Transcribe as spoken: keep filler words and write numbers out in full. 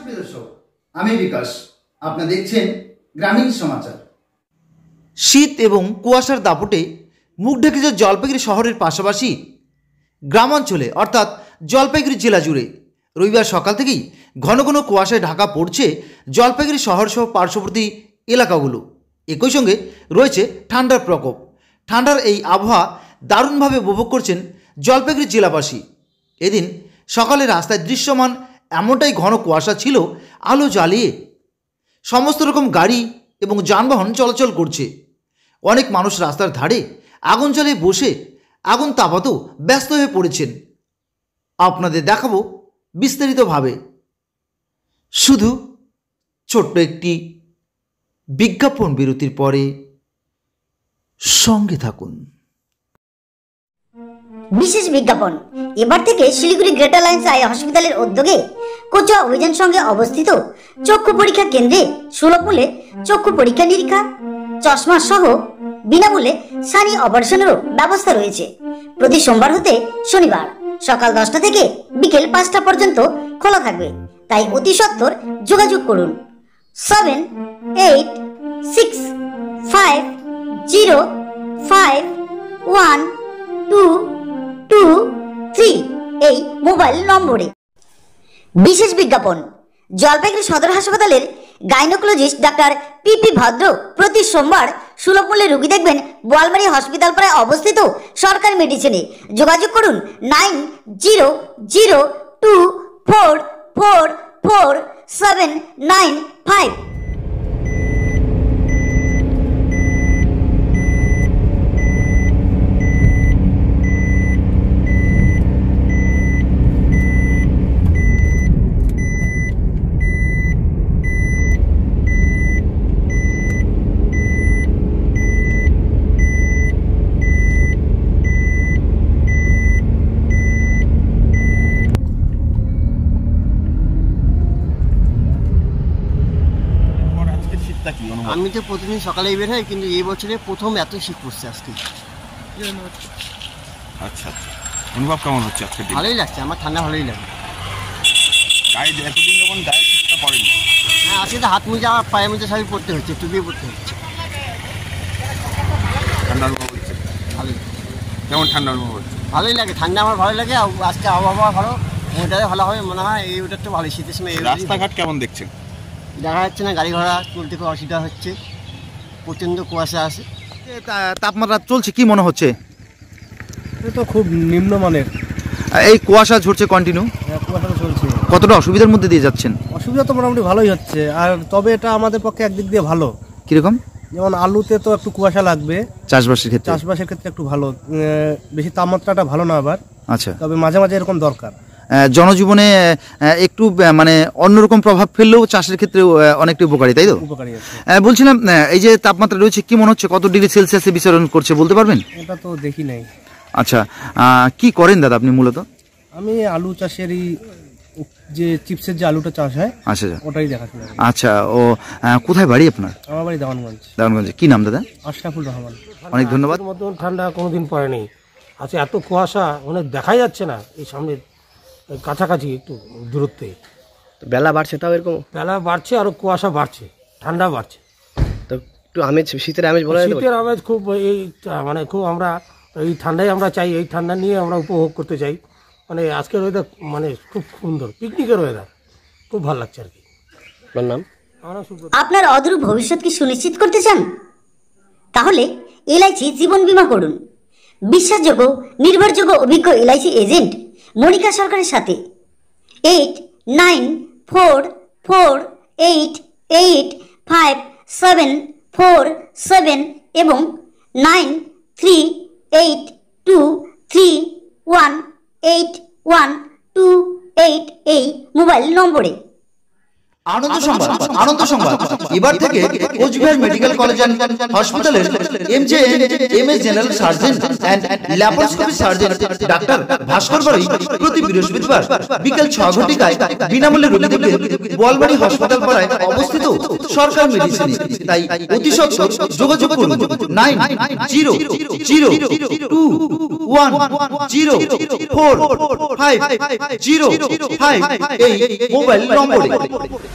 প্রিয় দর্শক, আমি বিকাশ, আপনারা দেখছেন গ্রামীণ সমাচার। শীত এবং কুয়াশার দাপটে মুখ ঢেকেছে জলপাইগুড়ি শহরের পাশাপাশি গ্রামাঞ্চলে অর্থাৎ জলপাইগুড়ি জেলা জুড়ে রবিবার সকাল থেকেই ঘন ঘন কুয়াশায় ঢাকা পড়ছে জলপাইগুড়ি শহরসহ পার্শ্ববর্তী এলাকাগুলো। একই সঙ্গে রয়েছে ঠান্ডার প্রকোপ। ঠান্ডার এই আবহাওয়া দারুণভাবে উপভোগ করছেন জলপাইগুড়ি জেলাবাসী। এদিন সকালে রাস্তায় দৃশ্যমান এমনটাই ঘন কুয়াশা ছিল, আলো জ্বালিয়ে সমস্ত রকম গাড়ি এবং যানবাহন চলাচল করছে। অনেক মানুষ রাস্তার ধারে আগুন জ্বালিয়ে বসে আগুন তাপাতেও ব্যস্ত হয়ে পড়েছেন। আপনাদের দেখাবো বিস্তারিতভাবে, শুধু ছোট্ট একটি বিজ্ঞাপন বিরতির পরে সঙ্গে থাকুন। বিশেষ বিজ্ঞাপন। এবার থেকে শিলিগুড়ি গ্রেটার লাইন্স আই হসপিটালের উদ্যোগে কোচুয়া অভিযান সঙ্গে অবস্থিত চক্ষু পরীক্ষা কেন্দ্রে সুলভ মূল্যে চক্ষু পরীক্ষা নিরীক্ষা, চশমা সহ বিনামূল্যে সানি অপারেশনেরও ব্যবস্থা রয়েছে। প্রতি সোমবার হতে শনিবার সকাল দশটা থেকে বিকেল পাঁচটা পর্যন্ত খোলা থাকবে, তাই অতি সত্বর যোগাযোগ করুন seven eight six five zero five one two two three এই মোবাইল নম্বরে। বিশেষ বিজ্ঞাপন। জলপাইগুড়ি সদর হাসপাতালের গাইনোকোলজিস্ট ডাক্তার পি পি ভদ্র প্রতি সোমবার সুলভ মূল্যে রোগী দেখবেন বোয়ালমারি হসপিটাল পাড়ায় অবস্থিত সরকারি মেডিসিনে। যোগাযোগ করুন nine zero zero two four four four seven nine five. আমি তো প্রতিদিন সকালেই বের হয়, কিন্তু এই বছরে প্রথম এত শীত পড়ছে আজকে। আচ্ছা, অনুভব কেমন হচ্ছে আজকে? ভালোই লাগছে, আমার ঠান্ডা ভালোই লাগে। গায়ে এতদিন যেমন গায়ে শীতটা পড়েনি। হ্যাঁ, আজকে তো হাত মোজা পায়ে মোজা সবই পড়তে হচ্ছে, টুপিয়ে পড়তে হচ্ছে। ঠান্ডা অনুভব হচ্ছে? ভালোই। কেমন ঠান্ডা অনুভব হচ্ছে? ভালোই লাগে, ঠান্ডা আমার ভালো লাগে। আজকে আবহাওয়া ভালো, ওটাই ভালো হবে মনে হয়। এই ওটার তো ভালোই, শীতের সময়। রাস্তাঘাট কেমন দেখছেন? দেখা যাচ্ছে না, গাড়ি ঘোড়া চলতে খুব অসুবিধা হচ্ছে, প্রচণ্ড কুয়াশা আছে। তাপমাত্রা চলছে, কি মনে হচ্ছে? এটা তো খুব নিম্নমানের। এই কুয়াশা ঝরছে কন্টিনিউ? হ্যাঁ, কুয়াশা চলছে। কতটা অসুবিধার মধ্যে দিয়ে যাচ্ছেন? অসুবিধা তো মোটামুটি ভালোই হচ্ছে, আর তবে এটা আমাদের পক্ষে একদিক দিয়ে ভালো। কিরকম? যেমন আলুতে তো একটু কুয়াশা লাগবে, চাষবাসের ক্ষেত্রে চাষবাসের ক্ষেত্রে একটু ভালো। বেশি তাপমাত্রাটা ভালো না আবার। আচ্ছা, তবে মাঝে মাঝে এরকম দরকার। জনজীবনে একটু মানে অন্যরকম প্রভাব ফেললেও চাষের ক্ষেত্রে অনেকটা উপকারী, তাই তো? উপকারী আছে। বলছিলাম, এই যে তাপমাত্রা রয়েছে, কি মনে হচ্ছে কত ডিগ্রি সেলসিয়াসে বিচরণ করছে বলতে পারবেন? এটা তো দেখি নাই। আচ্ছা, কি করেন দাদা আপনি মূলত? আমি আলু চাষেরই, যে চিপসের যে আলুটা চাষ হয়, আচ্ছা ওটাই দেখাশোনা। আচ্ছা, ও কোথায় বাড়ি আপনার? আমার বাড়ি দেওয়ানগঞ্জ। দেওয়ানগঞ্জে। কি নাম দাদা? আশরাফুল রহমান। অনেক ধন্যবাদ। মতন ঠান্ডা কোনোদিন পড়েনি। আচ্ছা, এত কুয়াশা মানে দেখাই যাচ্ছে না এই সামনে কাছাকাছি একটু দূরত্বে। বেলা বাড়ছে, তাও এরকম বেলা বাড়ছে, আরো কুয়াশা বাড়ছে, ঠান্ডা বাড়ছে। তো একটু আমেজ, শীতের আমেজ বলা যায়। শীতের আমেজ খুব, এই মানে খুব আমরা এই ঠান্ডাই আমরা চাই, এই ঠান্ডা নিয়ে আমরা উপভোগ করতে চাই। মানে আজকের ওয়েদার মানে খুব সুন্দর, পিকনিকের ওয়েদার, খুব ভালো লাগছে আর কি। আপনার নাম? আপনার অদূর ভবিষ্যৎ কি সুনিশ্চিত করতে চান? তাহলে এলআইসি জীবন বীমা করুন। বিশ্বাসযোগ্য, নির্ভরযোগ্য, অভিজ্ঞ এলআইসি এজেন্ট মনিকা সরকারের সাথে eight nine four four eight eight five seven four seven এবং nine three eight two three one eight one two eight এই মোবাইল নম্বরে। আনন্দ সংবাদ আনন্দ সংবাদ এবার থেকে কোচবিহার মেডিকেল কলেজ এন্ড হসপিটালের MJ MS general surgeon and laparoscopy surgeon ডাক্তার ভাস্কর বাড়ি প্রতি বৃহস্পতিবার বিকেল ছয় ঘটিকায় বিনামূল্যে রোগীদের বোয়ালমারি হাসপাতাল পাড়ায় অবস্থিত সরকার মেডিসিন। তাই অতি সত্বর যোগাযোগ করুন nine zero zero two one zero four five zero five এই মোবাইল নম্বরে।